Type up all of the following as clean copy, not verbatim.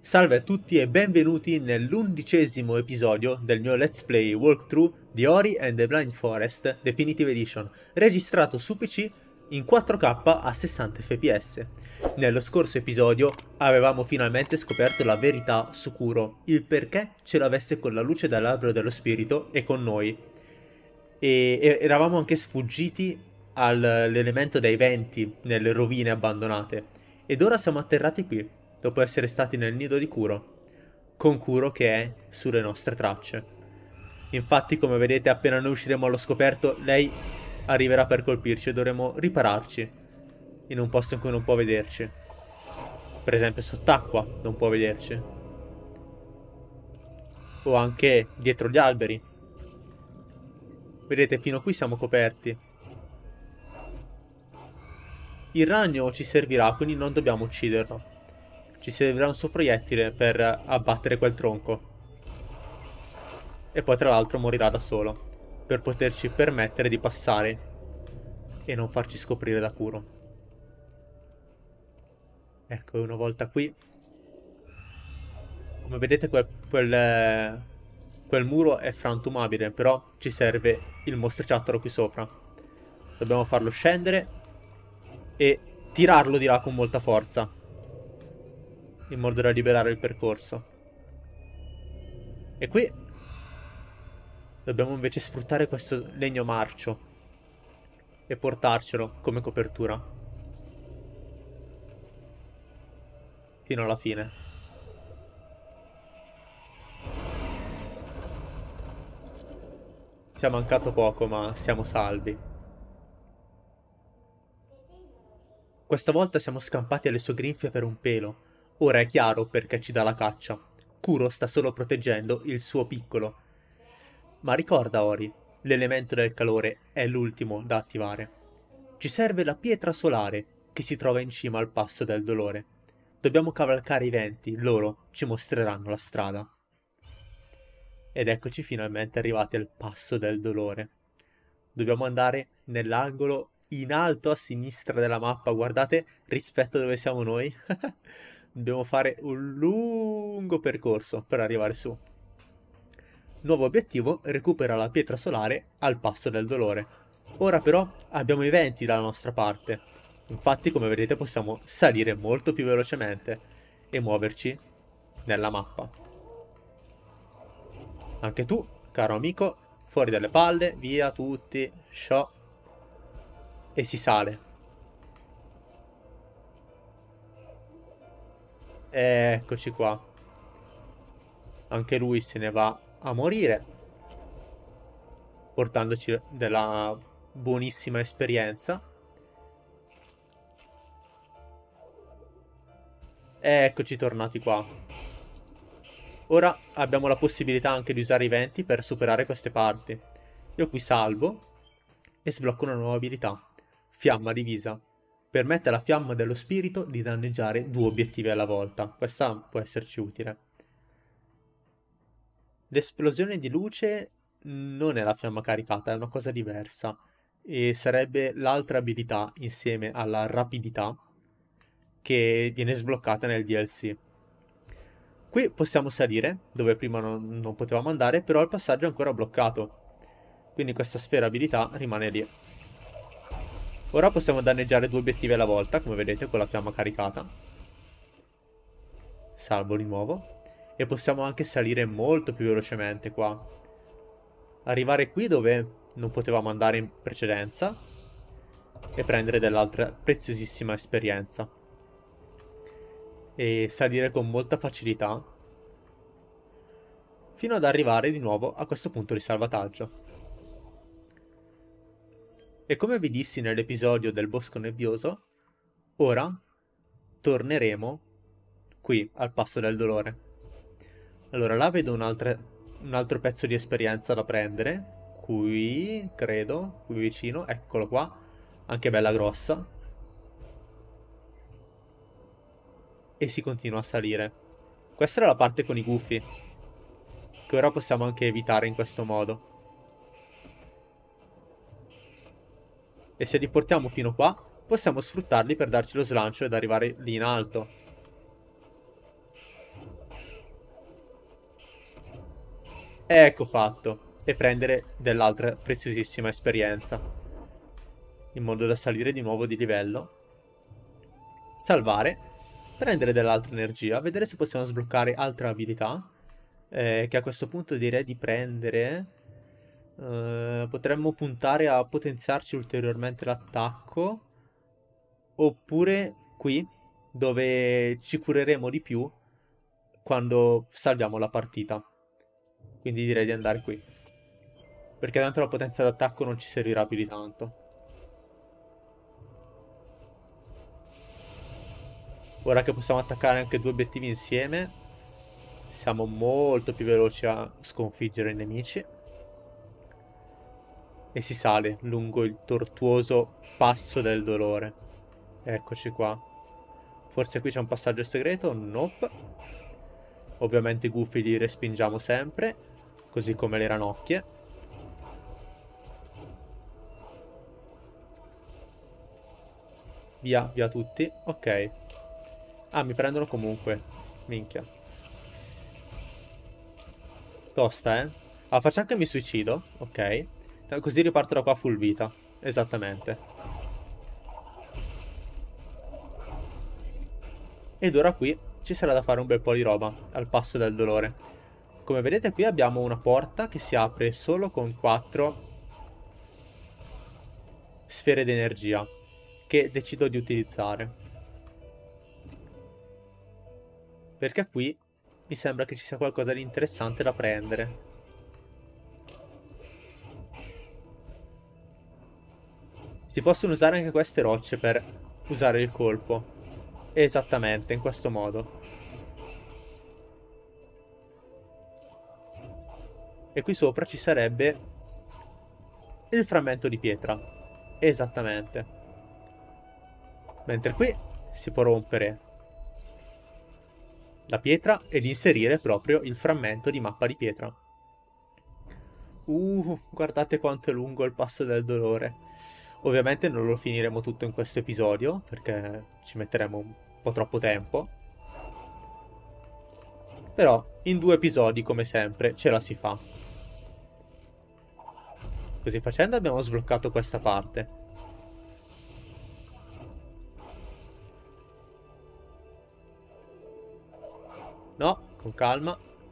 Salve a tutti e benvenuti nell'11° episodio del mio Let's Play walkthrough di Ori and the Blind Forest Definitive Edition, registrato su PC in 4K a 60 fps. Nello scorso episodio avevamo finalmente scoperto la verità su Kuro, il perché ce l'avesse con la luce dall'albero dello spirito e con noi. E eravamo anche sfuggiti all'elemento dei venti nelle rovine abbandonate. Ed ora siamo atterrati qui, dopo essere stati nel nido di Kuro, con Kuro che è sulle nostre tracce. Infatti, come vedete, appena noi usciremo allo scoperto, lei arriverà per colpirci e dovremo ripararci in un posto in cui non può vederci. Per esempio sott'acqua non può vederci. O anche dietro gli alberi. Vedete, fino a qui siamo coperti. Il ragno ci servirà, quindi non dobbiamo ucciderlo. Ci servirà un suo proiettile per abbattere quel tronco. E poi tra l'altro morirà da solo, per poterci permettere di passare e non farci scoprire da Kuro. Ecco, una volta qui, come vedete quel muro è frantumabile, però ci serve il mostriciattolo qui sopra. Dobbiamo farlo scendere e tirarlo di là con molta forza, in modo da liberare il percorso. E qui dobbiamo invece sfruttare questo legno marcio e portarcelo come copertura fino alla fine. Ci è mancato poco, ma siamo salvi. Questa volta siamo scampati alle sue grinfie per un pelo. Ora è chiaro perché ci dà la caccia. Kuro sta solo proteggendo il suo piccolo. Ma ricorda, Ori, l'elemento del calore è l'ultimo da attivare. Ci serve la pietra solare che si trova in cima al passo del dolore. Dobbiamo cavalcare i venti, loro ci mostreranno la strada. Ed eccoci finalmente arrivati al passo del dolore. Dobbiamo andare nell'angolo in alto a sinistra della mappa, guardate rispetto a dove siamo noi. Dobbiamo fare un lungo percorso per arrivare su. Nuovo obiettivo, recupera la pietra solare al passo del dolore. Ora però abbiamo i venti dalla nostra parte. Infatti, come vedete, possiamo salire molto più velocemente e muoverci nella mappa. Anche tu, caro amico, fuori dalle palle, via tutti, sciò. E si sale. Eccoci qua. Anche lui se ne va a morire, portandoci della buonissima esperienza. Eccoci tornati qua. Ora abbiamo la possibilità anche di usare i venti per superare queste parti. Io qui salvo e sblocco una nuova abilità. Fiamma divisa. Permette alla fiamma dello spirito di danneggiare 2 obiettivi alla volta. Questa può esserci utile. L'esplosione di luce non è la fiamma caricata, è una cosa diversa. E sarebbe l'altra abilità insieme alla rapidità che viene sbloccata nel DLC. Qui possiamo salire, dove prima non potevamo andare, però il passaggio è ancora bloccato. Quindi questa sfera abilità rimane lì. Ora possiamo danneggiare 2 obiettivi alla volta, come vedete, con la fiamma caricata. Salvo di nuovo. E possiamo anche salire molto più velocemente qua. Arrivare qui dove non potevamo andare in precedenza. E prendere dell'altra preziosissima esperienza. E salire con molta facilità fino ad arrivare di nuovo a questo punto di salvataggio. E come vi dissi nell'episodio del bosco nebbioso, ora torneremo qui al passo del dolore. Allora là vedo un altro pezzo di esperienza da prendere. Qui, credo, qui vicino, eccolo qua, anche bella grossa. E si continua a salire. Questa era la parte con i gufi, che ora possiamo anche evitare in questo modo. E se li portiamo fino qua, possiamo sfruttarli per darci lo slancio ed arrivare lì in alto. Ecco fatto. E prendere dell'altra preziosissima esperienza. In modo da salire di nuovo di livello. Salvare. Prendere dell'altra energia. Vedere se possiamo sbloccare altre abilità. Che a questo punto direi di prendere. Potremmo puntare a potenziarci ulteriormente l'attacco. Oppure qui, dove ci cureremo di più quando salviamo la partita. Quindi direi di andare qui. Perché tanto la potenza d'attacco non ci servirà più di tanto. Ora che possiamo attaccare anche due obiettivi insieme, siamo molto più veloci a sconfiggere i nemici. E si sale lungo il tortuoso passo del dolore. Eccoci qua. Forse qui c'è un passaggio segreto? Nope. Ovviamente i gufi li respingiamo sempre, così come le ranocchie. Via, via tutti. Ok. Ah, mi prendono comunque. Minchia. Tosta, eh? Ah, faccio anche mi suicido. Ok. Così riparto da qua full vita. Esattamente. Ed ora qui ci sarà da fare un bel po' di roba al passo del dolore. Come vedete qui abbiamo una porta che si apre solo con 4 sfere d'energia che decido di utilizzare. Perché qui mi sembra che ci sia qualcosa di interessante da prendere. Si possono usare anche queste rocce per usare il colpo. Esattamente, in questo modo. E qui sopra ci sarebbe il frammento di pietra. Esattamente. Mentre qui si può rompere la pietra ed inserire proprio il frammento di mappa di pietra. Guardate quanto è lungo il passo del dolore. Ovviamente non lo finiremo tutto in questo episodio, perché ci metteremo un po' troppo tempo. Però in 2 episodi, come sempre, ce la si fa. Così facendo abbiamo sbloccato questa parte. No, con calma.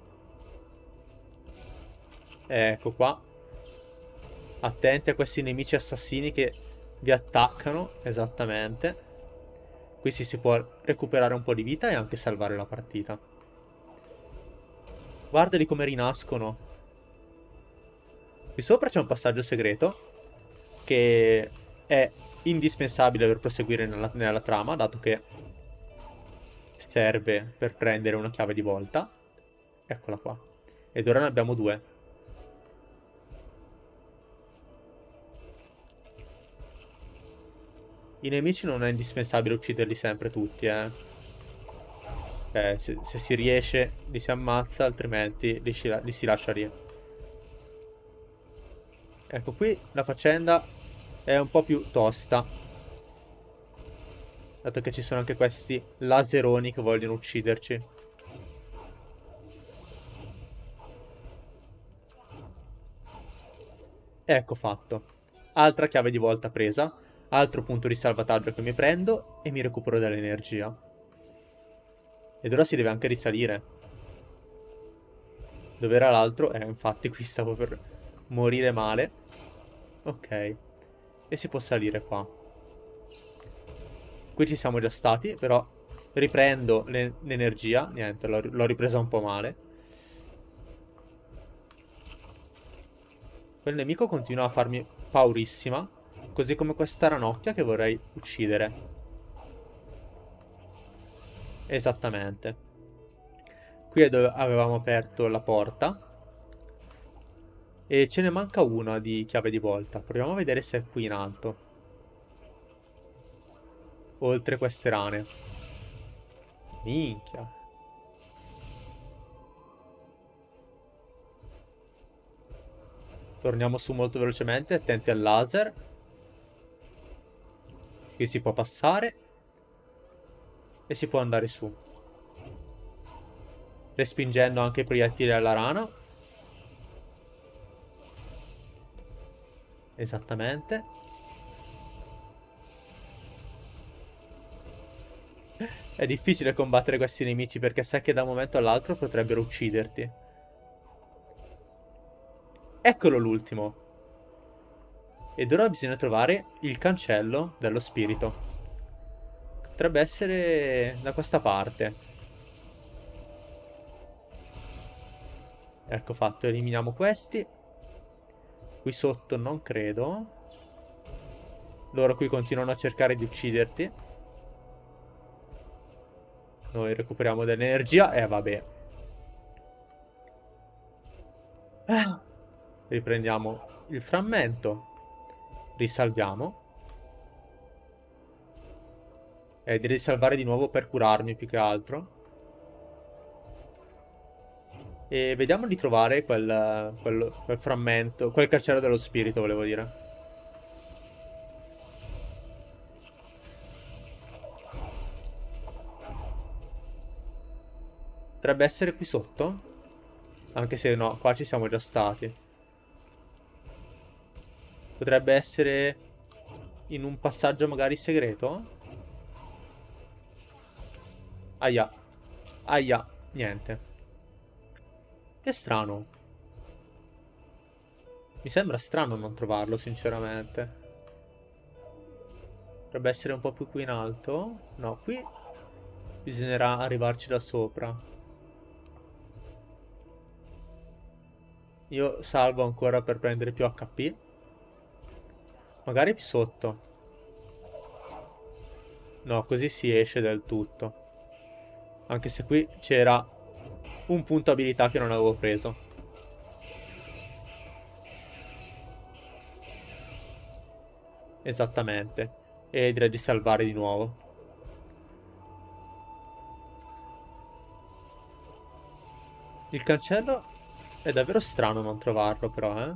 Ecco qua. Attenti a questi nemici assassini che vi attaccano. Esattamente. Qui si può recuperare un po' di vita e anche salvare la partita. Guardali come rinascono. Qui sopra c'è un passaggio segreto che è indispensabile per proseguire nella trama, dato che serve per prendere una chiave di volta. Eccola qua. Ed ora ne abbiamo 2. I nemici non è indispensabile ucciderli sempre tutti, eh. Se si riesce li si ammazza, altrimenti li si lascia lì. Ecco, qui la faccenda è un po' più tosta, dato che ci sono anche questi laseroni che vogliono ucciderci. Ecco fatto. Altra chiave di volta presa, altro punto di salvataggio che mi prendo e mi recupero dell'energia. Ed ora si deve anche risalire. Dove era l'altro? Infatti qui stavo per morire male. Ok. E si può salire qua. Qui ci siamo già stati, però riprendo l'energia. Niente, l'ho ripresa un po' male. Quel nemico continua a farmi paurissima. Così come questa ranocchia che vorrei uccidere. Esattamente. Qui è dove avevamo aperto la porta. E ce ne manca una di chiave di volta. Proviamo a vedere se è qui in alto. Oltre queste rane. Minchia. Torniamo su molto velocemente. Attenti al laser. Qui si può passare. E si può andare su. Respingendo anche i proiettili alla rana. Esattamente. È difficile combattere questi nemici perché sai che da un momento all'altro potrebbero ucciderti. Eccolo l'ultimo. Ed ora bisogna trovare il cancello dello spirito. Potrebbe essere da questa parte. Ecco fatto, eliminiamo questi. Qui sotto non credo. Loro qui continuano a cercare di ucciderti. Noi recuperiamo dell'energia e vabbè. Riprendiamo il frammento. Risalviamo. E direi di salvare di nuovo per curarmi più che altro. E vediamo di trovare quel frammento, quel cancello dello spirito, volevo dire. Potrebbe essere qui sotto? Anche se no, qua ci siamo già stati. Potrebbe essere in un passaggio magari segreto? Aia. Aia. Niente. Che strano. Mi sembra strano non trovarlo, sinceramente. Potrebbe essere un po' più qui in alto. No, qui bisognerà arrivarci da sopra. Io salvo ancora per prendere più HP. Magari più sotto. No, così si esce del tutto. Anche se qui c'era un punto abilità che non avevo preso. Esattamente. E direi di salvare di nuovo. Il cancello è davvero strano non trovarlo però, eh.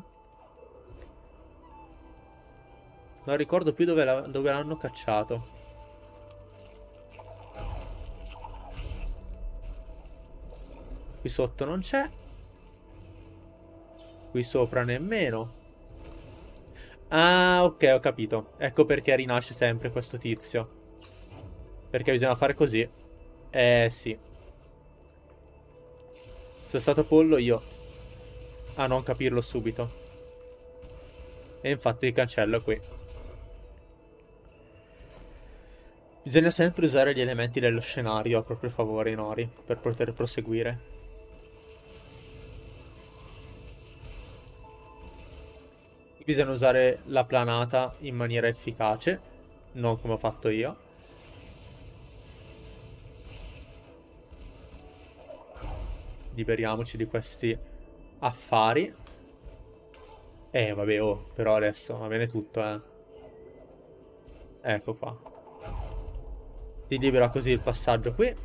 Non ricordo più dove l'hanno cacciato. Qui sotto non c'è. Qui sopra nemmeno. Ah, ok, ho capito. Ecco perché rinasce sempre questo tizio. Perché bisogna fare così. Sì. Sono stato pollo io a non capirlo subito. E infatti il cancello è qui. Bisogna sempre usare gli elementi dello scenario a proprio favore, Nori, per poter proseguire. Bisogna usare la planata in maniera efficace, non come ho fatto io. Liberiamoci di questi affari. Vabbè, oh, però adesso va bene tutto, eh. Ecco qua. Si libera così il passaggio qui.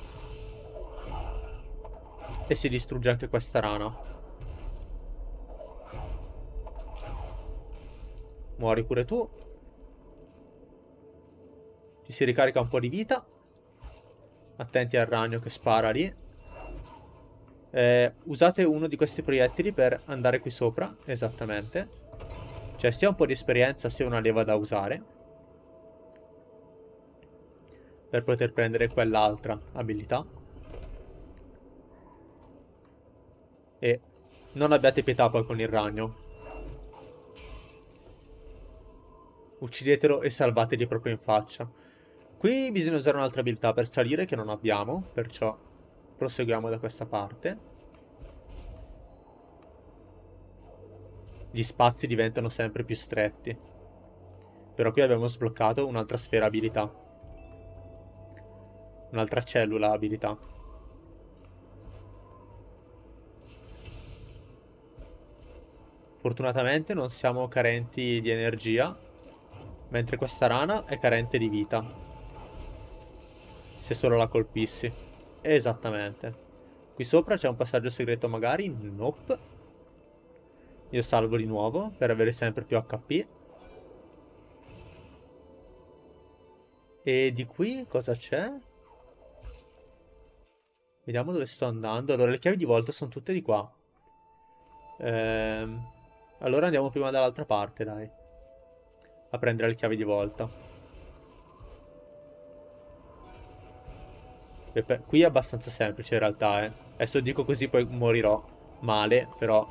E si distrugge anche questa rana. Muori pure tu. Ci si ricarica un po' di vita. Attenti al ragno che spara lì. Usate uno di questi proiettili per andare qui sopra. Esattamente. Cioè sia un po' di esperienza sia una leva da usare. Per poter prendere quell'altra abilità. E non abbiate pietà poi con il ragno. Uccidetelo e salvategli proprio in faccia. Qui bisogna usare un'altra abilità per salire che non abbiamo, perciò proseguiamo da questa parte. Gli spazi diventano sempre più stretti. Però qui abbiamo sbloccato un'altra sfera abilità. Un'altra cellula abilità. Fortunatamente non siamo carenti di energia, mentre questa rana è carente di vita. Se solo la colpissi. Esattamente. Qui sopra c'è un passaggio segreto magari? Nope. Io salvo di nuovo per avere sempre più HP. E di qui cosa c'è? Vediamo dove sto andando. Allora, le chiavi di volta sono tutte di qua. Allora andiamo prima dall'altra parte, dai. A prendere le chiavi di volta. Qui è abbastanza semplice in realtà, eh. Adesso dico così poi morirò male, però...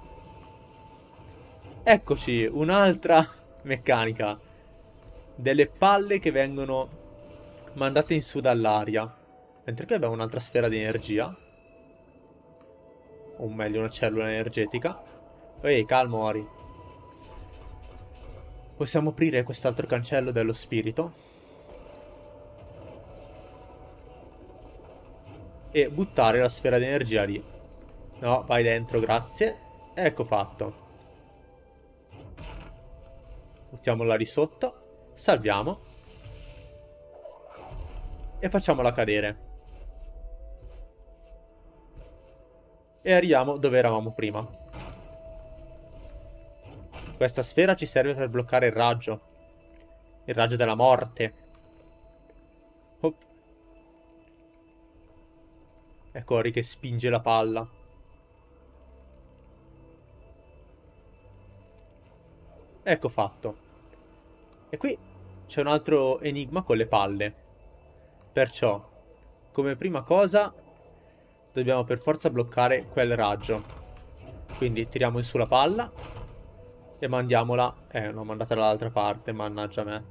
Eccoci, un'altra meccanica. Delle palle che vengono mandate in su dall'aria. Mentre qui abbiamo un'altra sfera di energia. O meglio, una cellula energetica. Ehi, calmo, Ori. Possiamo aprire quest'altro cancello dello spirito. E buttare la sfera di energia lì. No, vai dentro, grazie. Ecco fatto. Buttiamola lì sotto. Salviamo. E facciamola cadere. E arriviamo dove eravamo prima. Questa sfera ci serve per bloccare il raggio. Il raggio della morte. Hop. Ecco Ori che spinge la palla. Ecco fatto. E qui c'è un altro enigma con le palle. Perciò, come prima cosa, dobbiamo per forza bloccare quel raggio. Quindi tiriamo in su la palla e mandiamola... l'ho mandata dall'altra parte, mannaggia me.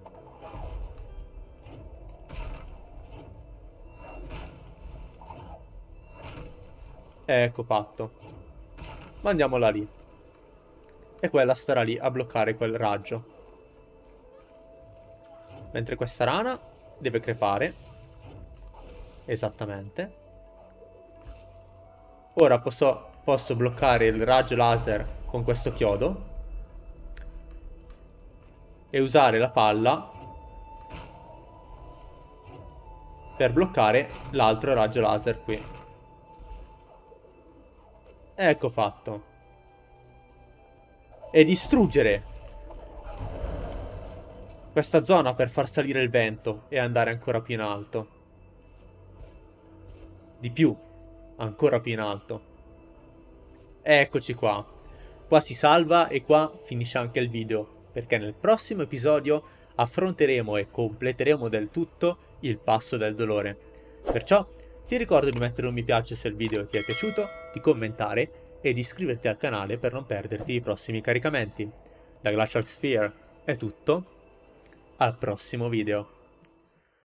Ecco fatto. Mandiamola lì. E quella starà lì a bloccare quel raggio. Mentre questa rana deve crepare. Esattamente. Ora posso bloccare il raggio laser con questo chiodo. E usare la palla per bloccare l'altro raggio laser qui. Ecco fatto. E distruggere questa zona per far salire il vento e andare ancora più in alto. Di più, ancora più in alto. Eccoci qua. Qua si salva e qua finisce anche il video, perché nel prossimo episodio affronteremo e completeremo del tutto il passo del dolore. Perciò ti ricordo di mettere un mi piace se il video ti è piaciuto, di commentare e di iscriverti al canale per non perderti i prossimi caricamenti. Da Glacial Sphere è tutto, al prossimo video.